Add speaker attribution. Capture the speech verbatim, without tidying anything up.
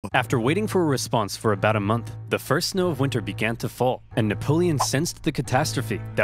Speaker 1: After waiting for a response for about a month, the first snow of winter began to fall, and Napoleon sensed the catastrophe that